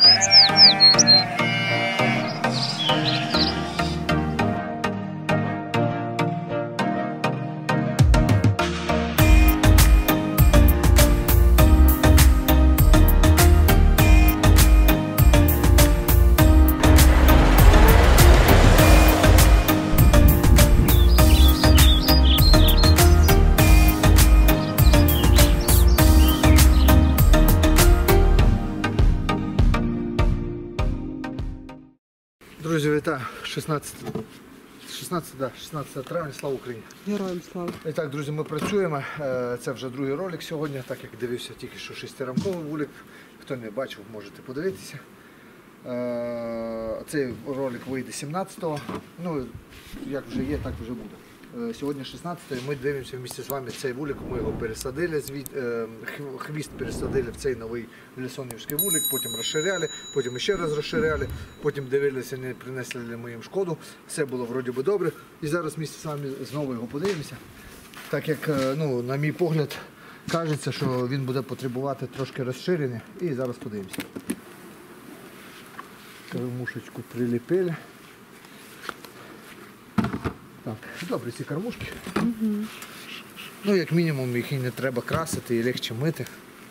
Друзі, вітаю! 16 травня, слава Україні! Героям слава! І так, друзі, ми працюємо. Це вже другий ролик сьогодні, так як дивився тільки що 6-рамковий вулик. Хто не бачив, можете подивитися. Цей ролик вийде 17-го. Ну, як вже є, так вже буде. Сьогодні 16-й, ми дивимося вместе з вами цей вулик, ми його пересадили, хвіст пересадили в цей новий лісонівський вулик, потім розширяли, потім ще раз розширяли, потім дивилися, не принесли ли ми їм шкоду, все було вроді би добре. І зараз вместе з вами знову його подивимося, так як, ну, на мій погляд, кажеться, що він буде потребувати трошки розширення, і зараз подивимося. Кормушечку приліпили. Так, добре ці кормушки. Ну, як мінімум, їх і не треба красити, і легше мити.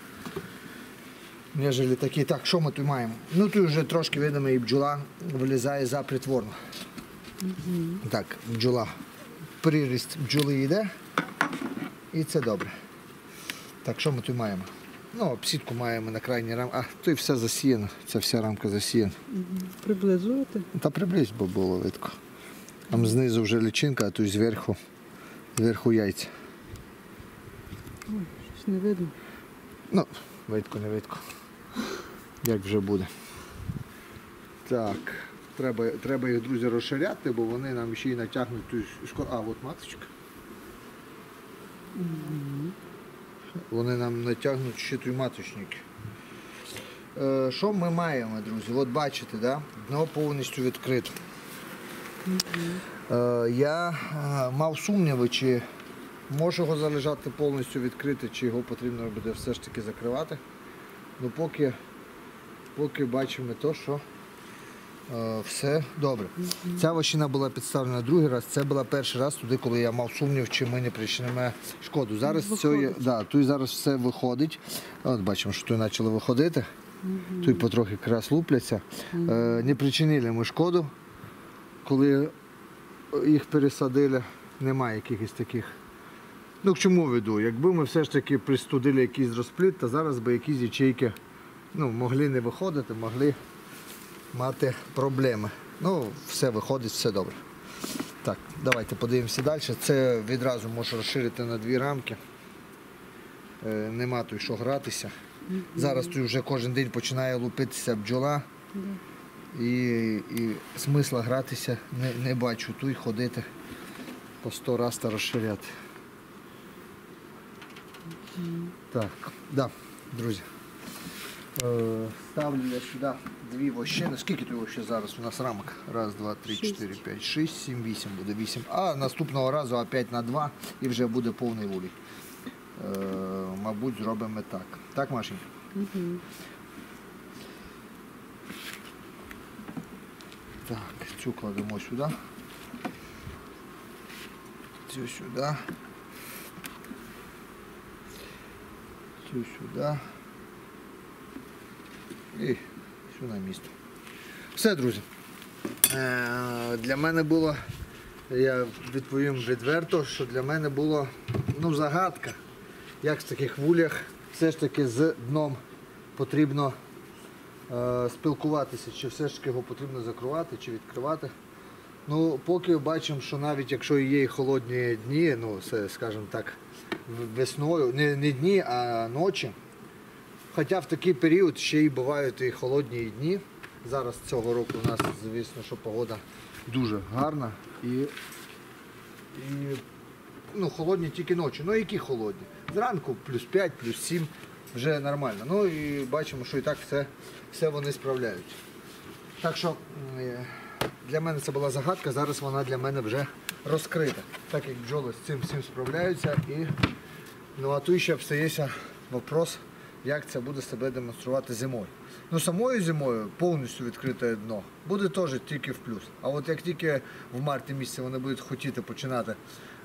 Нежели такі. Так, що ми тут маємо? Ну, тут вже трошки, видимо, і бджола вилізає за притворно. Так, бджола. Приріст бджоли йде. І це добре. Так, що ми тут маємо? Ну, сітку маємо на крайній рамці. А, тут все засіяно. Ця вся рамка засіяна. Приблизувати? Та приблизь, бо було видко. Там знизу вже личинка, а тут зверху яйця. Ой, щось не видно. Ну, видко, не видко. Як вже буде. Так, треба їх, друзі, розширяти, бо вони нам ще й натягнуть ту шкуру. А, от маточка. Вони нам натягнуть ще той маточник. Що ми маємо, друзі? От бачите, да? Дно повністю відкрито. Я мав сумніви, чи може його залежати повністю відкрити, чи його потрібно буде все ж таки закривати. Ну поки бачимо те, що все добре. Ця вощина була підставлена другий раз, це була перший раз туди, коли я мав сумнів, чи ми не причинимо шкоду. Зараз тут зараз все виходить. От бачимо, що тут почали виходити. Тут потрохи якраз лупляться. Не причинили ми шкоду. Коли їх пересадили, немає якихось таких. Ну, к чому веду? Якби ми все ж таки пристудили якийсь розплід, то зараз би якісь ячейки, ну, могли не виходити, могли мати проблеми. Ну, все виходить, все добре. Так, давайте подивимося далі. Це відразу можу розширити на 2 рамки. Нема тут що гратися. Зараз тут вже кожен день починає лупитися бджола. І смисла гратися не бачу, тут і ходити по 100 разів та розширяти. Так, да, друзі. Ставлю я сюди 2 вощини. Скільки тут ще зараз у нас рамок? 1, 2, 3, 4, 5, 6, 7, 8. Буде 8. А наступного разу опять на 2 і вже буде повний вулик. Мабуть, зробимо так. Так, Машенька? Так, цю кладемо сюди. Цю сюди. Цю сюди. І сюди на місце. Все, друзі. Для мене було, я відповім відверто, що для мене було, ну, загадка, як в таких вулях все ж таки з дном потрібно спілкуватися, чи все ж таки його потрібно закривати, чи відкривати. Ну, поки бачимо, що навіть якщо є і холодні дні, ну, це, скажімо так, весною, не дні, а ночі. Хоча в такий період ще й бувають і холодні дні. Зараз цього року у нас, звісно, що погода дуже гарна. Ну, холодні тільки ночі. Ну, які холодні? Зранку плюс 5, плюс 7. Вже нормально. Ну і бачимо, що і так все вони справляють. Так що для мене це була загадка, зараз вона для мене вже розкрита. Так як бджоли з цим всім справляються. Ну а тут ще обстається вопрос, як це буде себе демонструвати зимою. Ну, самою зимою повністю відкрите дно буде теж тільки в плюс. А от як тільки в марті місяці вони будуть хотіти починати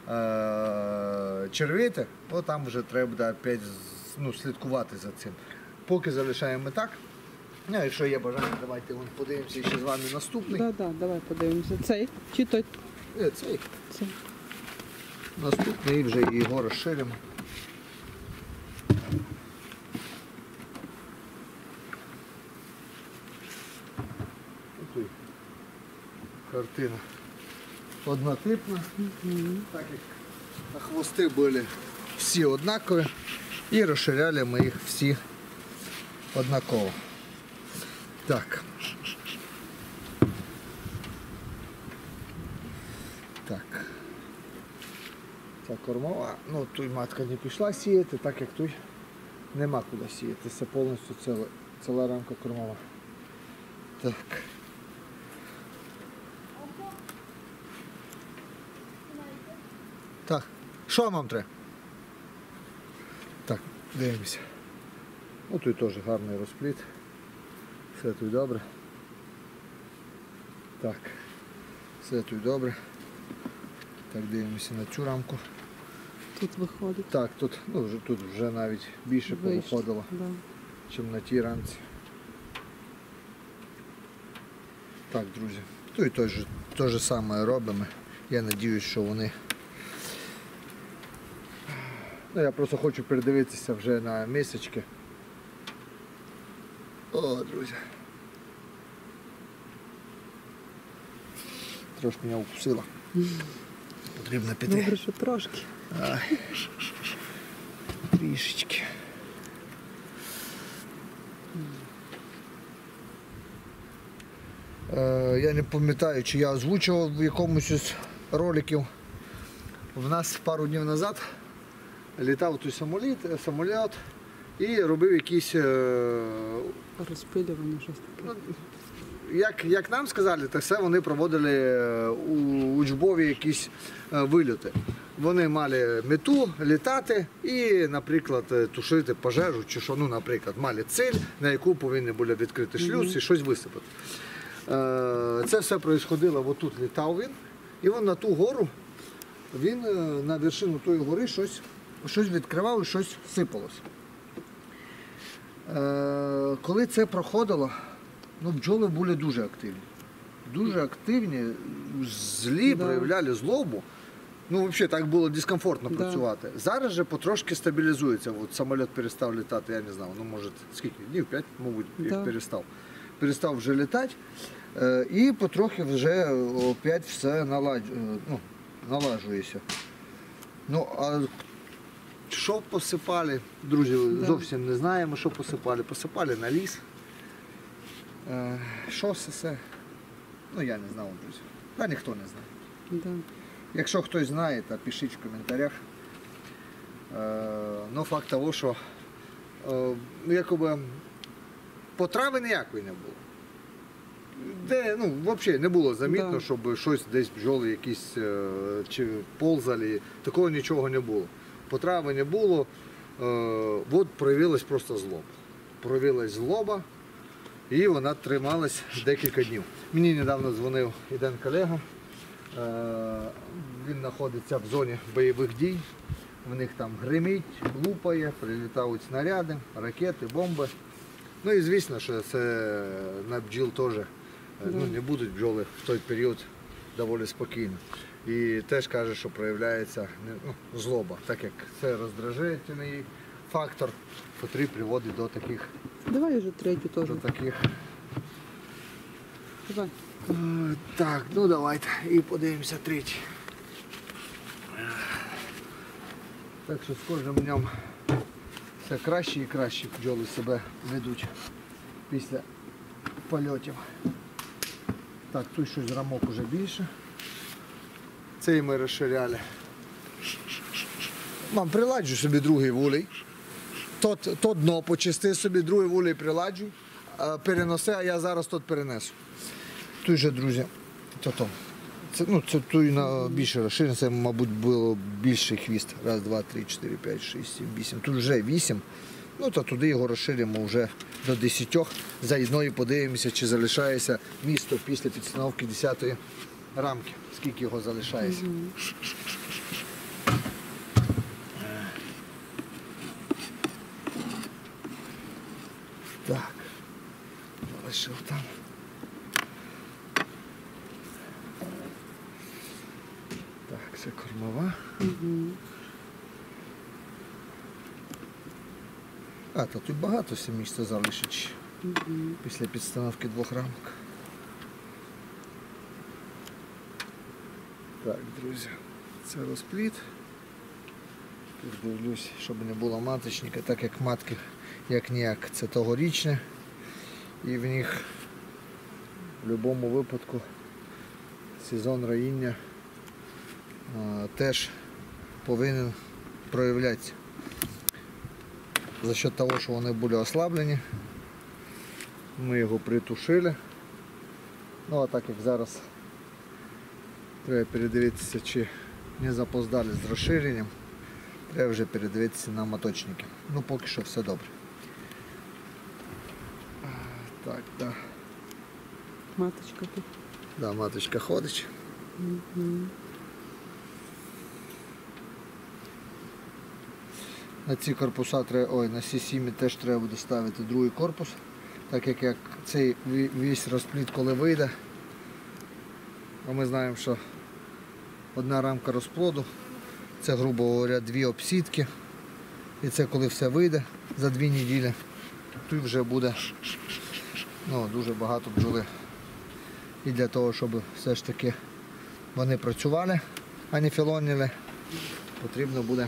червити, то там вже треба буде опять, слідкувати за цим. Поки залишаємо так. Ну, якщо є бажання, давайте подивимося ще з вами наступний. Так, давай подивимося. Цей чи той? Цей. Цей. Наступний і вже його розширимо. Тут картина однотипна, так як на хвости були всі однакові і розширяли ми їх всі однаково. Так. Так. Ця кормова, ну тут матка не пішла сіяти, так як тут нема куди сіяти. Це повністю ціла рамка кормова. Так. Так, що вам треба? Так, дивимося. Ну тут теж гарний розпліт. Все тут добре. Так, все тут добре. Так, дивимося на цю рамку. Тут виходить. Так, тут вже навіть більше Вище, повиходило, да. ніж на тій рамці. Так, друзі, тут і те ж саме робимо. Я сподіваюся, що вони... Ну, я просто хочу передивитися вже на місячки. О, друзі. Трошки мене укусило. Потрібно піти. Добре, що трошки. Ай. Трішечки. Я не пам'ятаю, чи я озвучував в якомусь із роликів. В нас пару днів назад літав той самоліт і робив якісь, Розпилювання, щось таке. як нам сказали, так все вони проводили учбові якісь вильоти. Вони мали мету літати і, наприклад, тушити пожежу, чи що, наприклад, мали ціль, на яку повинні були відкрити шлюз і щось висипати. Це все відбувалося, отут літав він, і він на ту гору, він на вершину тої гори щось відкривав і щось сипалось. Коли це проходило, бджоли були дуже активні. Дуже активні, злі, проявляли злобу. Взагалі так було дискомфортно працювати. Зараз же потрошки стабілізується. От самоліт перестав літати, я не знаю, може скільки, днів 5, мабуть, як перестав. Перестав вже літати і потрохи вже опять все наладжується. А що посипали, друзі, зовсім не знаємо, що посипали. Посипали на ліс. Що все? Я не знав, друзі. Та ніхто не знає. Да. Якщо хтось знає, то пишіть в коментарях. Факт того, що потрави ніякої не було. Взагалі не було замітно, щоб щось десь бджоли якісь чи ползали, такого нічого не було. Потрави не було, от проявилась просто злоба. Проявилась злоба і вона трималась декілька днів. Мені недавно дзвонив один колега, він знаходиться в зоні бойових дій, в них там гримить, лупає, прилітають снаряди, ракети, бомби. І звісно, що це на бджіл теж не будуть бджоли в той період доволі спокійно. І теж каже, що проявляється злоба, так як це роздражительний фактор, який приводить до таких. Давай вже третю теж. Давай. Так, давайте і подивимося третій. Так що з кожним днем все краще і краще бджоли себе ведуть після польотів. Так, тут щось рамок уже більше. Цей ми розширяли. Мам, приладжу собі другий вулей. То дно почисти собі, другий вулей приладжу, переноси, а я зараз тут перенесу. Тут же, друзі, це тут більше розширено, це, мабуть, було більший хвіст. Раз, два, три, 4, 5, 6, 7, 8. Тут вже 8. Ну, то туди його розширимо вже до 10. Заодно і подивимося, чи залишається місто після підстановки 10-ї рамки. Скільки його залишається. Так, залишив там. Так, це кормова. А, то тут багато все місця залишить після підстановки 2 рамок. Так, друзі, це розплід. Тут дивлюсь, щоб не було маточника, так як матки як ніяк це тогорічне. І в них в будь-якому випадку сезон роїння теж повинен проявлятися. За счет того, що вони були ослаблені, ми його притушили. Ну а так як зараз треба передивитися, чи не запоздали з розширенням, треба вже передивитися на моточники. Ну поки що все добре. Так, да. Маточка тут. Да, маточка ходить. На ці корпуса треба, на ці сім'ї теж треба буде ставити другий корпус, так як цей весь розплід коли вийде, а ми знаємо, що одна рамка розплоду, це, грубо говоря, 2 обсідки, і це коли все вийде за 2 неділі, тут вже буде дуже багато бджоли. І для того, щоб все ж таки вони працювали, а не філонили, потрібно буде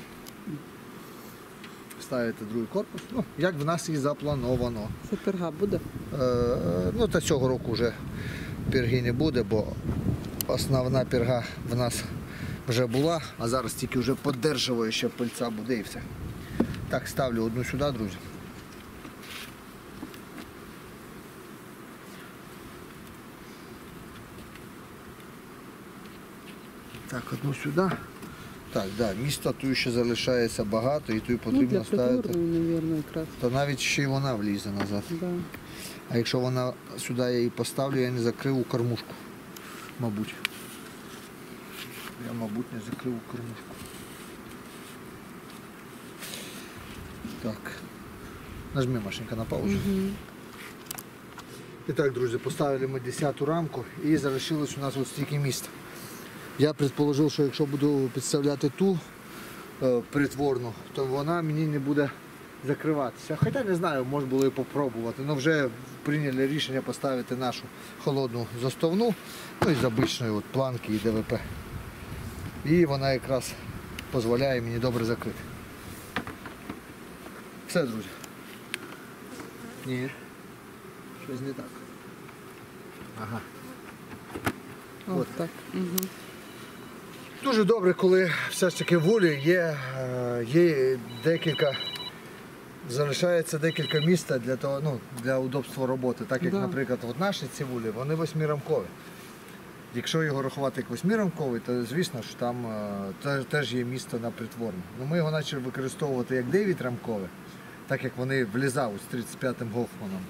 ставити другий корпус, як в нас і заплановано. Це перга буде? Та цього року вже пірги не буде, бо основна пірга в нас вже була, а зараз тільки вже підтримуюча пильця буде і все. Так, ставлю одну сюди, друзі. Так, одну сюди. Так, да, міста тут ще залишається багато і тут потрібно для ставити. притворної, мабуть, якраз. То навіть ще й вона влізе назад. Да. А якщо вона сюди я її поставлю, я не закрив кормушку. Мабуть. Я, мабуть, не закрив кормушку. Так. Нажми, Машенька, на паузу. І так, друзі, поставили ми 10-ту рамку і залишилось у нас ось стільки місця. Я предположив, що якщо буду підставляти ту притворну, то вона мені не буде закриватися. Хоча не знаю, можна було і попробувати. Але вже прийняли рішення поставити нашу холодну заставну, і з обичної планки і ДВП. І вона якраз дозволяє мені добре закрити. Все, друзі. Ні. Щось не так. Ага. От так. Дуже добре, коли все ж таки в вулі є декілька, залишається декілька місць для того, для удобства роботи. Так як, наприклад, наші ці вулі, вони 8-рамкові. Якщо його рахувати як 8-рамковий, то звісно, що там теж є місце на притворну. Ми його почали використовувати як 9-рамкове, так як вони влізають з 35-м Гофманом.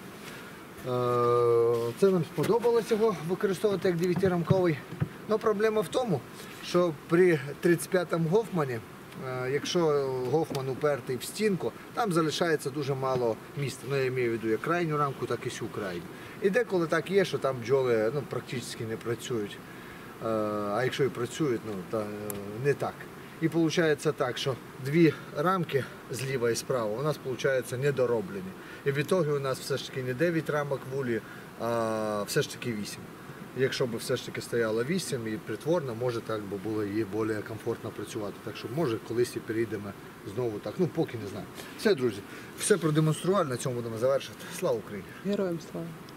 Це нам сподобалось його використовувати як 9-рамковий. Але проблема в тому, що при 35-му Гофмані, якщо Гофман упертий в стінку, там залишається дуже мало місця. Я маю в виду як крайню рамку, так і всю крайню. І деколи так є, що там бджоли практично не працюють. А якщо і працюють, то не так. І виходить так, що 2 рамки зліва і справа у нас виходить недороблені. І в ітогі у нас все ж таки не 9 рамок вулі, а все ж таки 8. Якщо б все ж таки стояло 8 і притворно, може так би було і більш комфортно працювати. Так що може колись і перейдемо знову так. Поки не знаю. Все, друзі, все продемонстрували, на цьому будемо завершити. Слава Україні! Героям слава!